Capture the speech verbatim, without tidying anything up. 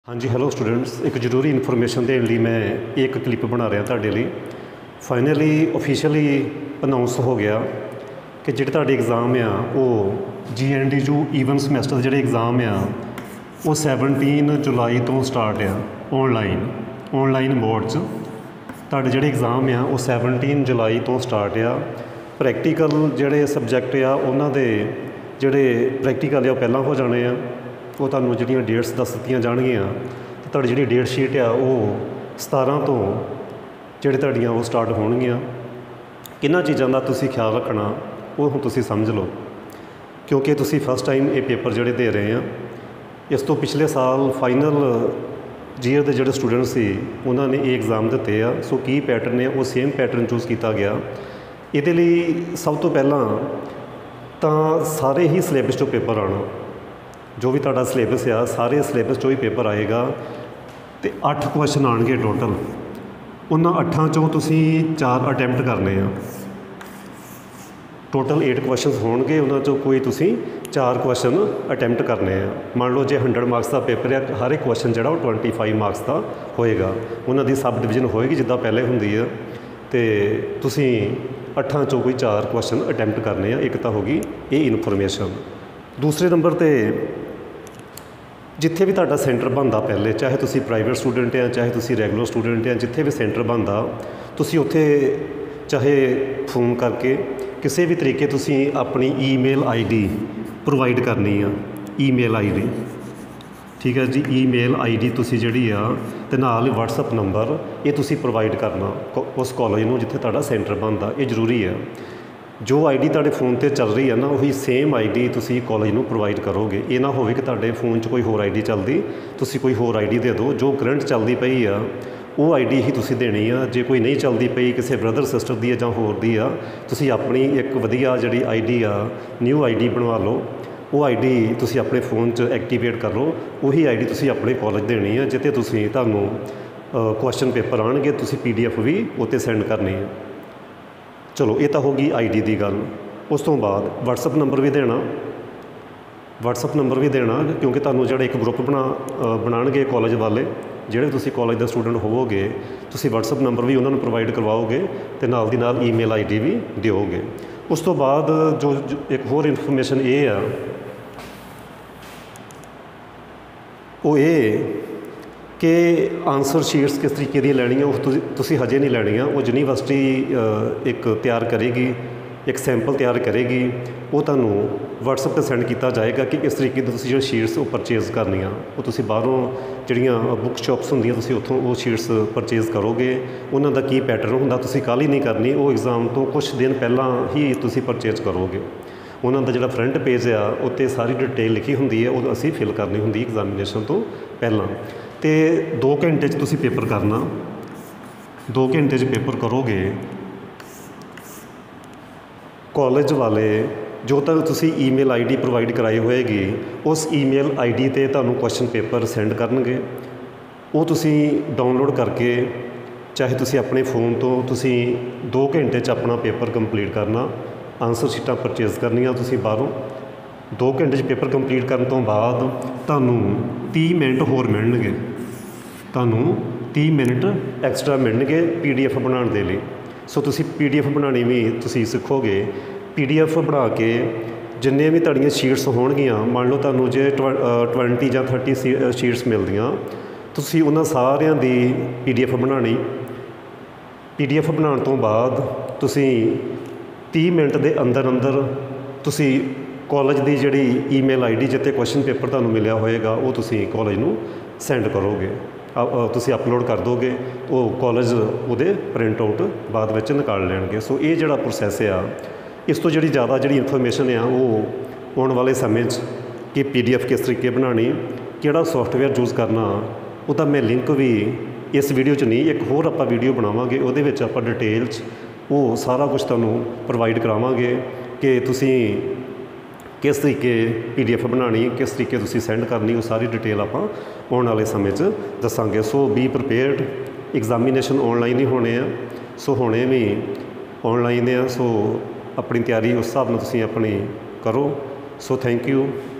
हाँ जी, hello students, एक जरूरी इन्फॉर्मेशन देने लिए मैं एक क्लिप बना रहा तुहाडे लिए। फाइनली ऑफिशियली अनाउंस हो गया कि जिहड़े तुहाडे एग्जाम आ वो G N D U even semester के जिहड़े एग्जाम आ वो सैवनटीन जुलाई तो स्टार्ट आ ऑनलाइन ऑनलाइन मोड च तुहाडे जिहड़े एग्जाम आ वो सैवनटीन जुलाई तो स्टार्ट आ। प्रैक्टिकल जिहड़े सबजैक्ट आ उन्हां दे जिहड़े प्रैक्टिकल आ पहलां हो जाने आ, वो तुहानूं जिहड़ियां डेट्स दस दित्तियां जाणगीआं ते तुहाडी जिहड़ी डेट शीट आ वो सतारां तो जिहड़े तुहाडियां वो स्टार्ट होणगीआं। किन्हां चीज़ां दा तुसीं ख्याल रखना वो हुण तुसीं समझ लो, क्योंकि तुसीं फस्ट टाइम ये पेपर जिहड़े दे रहे हैं। इस तो पिछले साल फाइनल जीयर के जिहड़े स्टूडेंट सी उन्होंने ये एग्जाम दिते आ, सो की पैटर्न है वो सेम पैटर्न चूज़ किया गया। ये लिए सब तो पहला तो सारे ही सिलेबस चो पेपर आना, जो भी तुहाडा सिलेबस आ सारे सिलेबस चो ही पेपर आएगा। तो अठ क्वेश्चन आएंगे टोटल, उन्होंने अठां चों तुसीं चार अटैम्प्ट करने आ। टोटल एट क्वेश्चन होणगे, उन्होंने चों कोई तुसीं चार क्वेश्चन अटैम्प्ट करने आ। मान लो जो हंड्रड मार्क्स का पेपर है, हर एक क्वेश्चन जो ट्वेंटी फाइव मार्क्स का होएगा। उन्होंने सब डिवीजन होएगी जिद्दां पहले हुंदी है। तो तुसीं अठां चों कोई चार क्वेश्चन अटैम्प्ट करने आ। एक तो होगी ये इन्फॉर्मेशन। दूसरे नंबर पर जिथे भी तुहाडा सेंटर बनता पहले, चाहे तुसी प्राइवेट स्टूडेंट हैं चाहे तुसी रैगूलर स्टूडेंट हैं, जिथे भी सेंटर बनता तुसी उत्थे चाहे फोन करके किसी भी तरीके तुसी अपनी ईमेल आई डी प्रोवाइड करनी आ। ईमेल आई डी ठीक है जी, ईमेल आई डी तुसी जिहड़ी आ ते नाल व्हाट्सअप नंबर ये तुसी प्रोवाइड करना उस कॉलेज नूं जिथे तुहाडा सेंटर बनता। ये जरूरी है। जो आई डी तुहाडे फोन पर चल रही है ना, वही सेम आई डी तुसी कॉलेज नूं प्रोवाइड करोगे। ये ना होवे कि तुहाडे फोन च कोई होर आई डी चलदी, तुसी कोई होर आई डी दे दो। जो करंट चलती पई आ वो आई डी ही तुसी देनी आ। जे कोई नहीं चलती पई, किसी ब्रदर सिस्टर दी जां होर दी आ, तुसी अपनी एक वधिया जिहड़ी आई डी आ न्यू आई डी बनवा लो। वो आई डी तुसी अपने फोन च एक्टिवेट कर लो। वही आई डी तुसी अपने कॉलेज देनी है, जिते तुसी तुहानूं क्वेश्चन पेपर आउणगे, तुसी पी डी एफ भी उत्ते सेंड करनी है। चलो ये तो होगी आई डी की गल। उस तो बाद व्हाट्सअप नंबर भी देना, व्हाट्सअप नंबर भी देना, क्योंकि तुहानूं जिहड़ा एक ग्रुप बना बनाणगे कॉलेज वाले, जिहड़े तुसी कॉलेज का स्टूडेंट होवोगे, तुसी व्हाट्सअप नंबर भी उन्होंने प्रोवाइड करवाओगे तो नाल दी नाल ईमेल आई डी भी दिओगे। उस तो बाद जो, जो एक होर इन्फॉर्मेशन ये आ वो ये कि आंसर शीट्स किस तरीके दी लैनियां वो तुसी हजे नहीं लैनियां। वो यूनीवर्सिटी एक तैयार करेगी, एक सैंपल तैयार करेगी, वो तुहानूं व्हाट्सएप पर सेंड किया जाएगा कि इस तरीके दी तुसी जो शीट्स वो परचेज करनियां। वो तुसी बाहरों जिहड़ियां बुक शॉप्स हुंदियां तुसी उत्थों वो शीट्स परचेज करोगे। उन्हां दा की पैटर्न हुंदा, तुसी काहली नहीं करनी, वो एग्जाम तो कुछ दिन पहलां ही तुसी परचेज करोगे। उन्हां दा जिहड़ा फ्रंट पेज आ उत्ते सारी डिटेल लिखी हुंदी है, वो असीं फिल करनी हुंदी एग्जामिनेशन तो पहलां। तो दो घंटे च तुसी पेपर करना, दो घंटे च पेपर करोगे। कॉलेज वाले जो तक तुसी ईमेल आई डी प्रोवाइड कराई होएगी, उस ईमेल आई डी ते तुहानूं क्वेश्चन पेपर सेंड करनगे। वो तुसी डाउनलोड करके चाहे तुसी अपने फ़ोन तो तुसी दो घंटे च अपना पेपर कंप्लीट करना। आंसर शीटां परचेज करनियां तुसी बाहरों। दो घंटे च पेपर कंप्लीट करन तो बाद तुहानूं तीह मिनट होर मिलणगे, तुहानूं तीह मिनट एक्सट्रा मिलणगे पी डी एफ बनाने के लिए। सो तुसी पी डी एफ बनानी भी तुसी सिखोगे। पी डी एफ बना के जिन्ने भी तुहाड़ियां शीट्स होणगियां, मान लो तुहानूं जे ट्वेंटी जां थर्टी शीट्स मिलदियां, तुसी उन्हां सारियां दी पी डी एफ बनानी। पी डी एफ बनाने तो बाद तुसी तीह मिनट के अंदर अंदर तुसी कॉलेज की जिहड़ी ईमेल आई डी जिते क्वेश्चन पेपर तुहानूं मिलिया होएगा वो तुसी कॉलेज नूं सेंड करोगे, तुसी अपलोड कर दोगे। वो कॉलेज उहदे प्रिंट आउट बाद विच निकाल लैणगे। सो ये जिहड़ा प्रोसैस आ, इस तो जिहड़ी ज़्यादा जिहड़ी इन्फॉर्मेशन आ वो आने वाले समय कि पी डी एफ किस तरीके बनानी, किहड़ा सॉफ्टवेयर यूज़ करना, उसदा मैं लिंक भी इस वीडियो च नहीं, एक होर आपां वीडियो बनावांगे, उहदे विच आपां डिटेल च वो सारा कुछ तुहानूं प्रोवाइड करावांगे कि तुसी किस तरीके पी डी एफ बनानी, किस तरीके तुसी सेंड करनी, वो सारी डिटेल आपां आने वाले समय च दसांगे। So be prepared, examination online ही होने आ, सो होने भी ऑनलाइन आ। सो अपनी तैयारी उस हिसाब नाल तुसी अपनी करो। So thank you.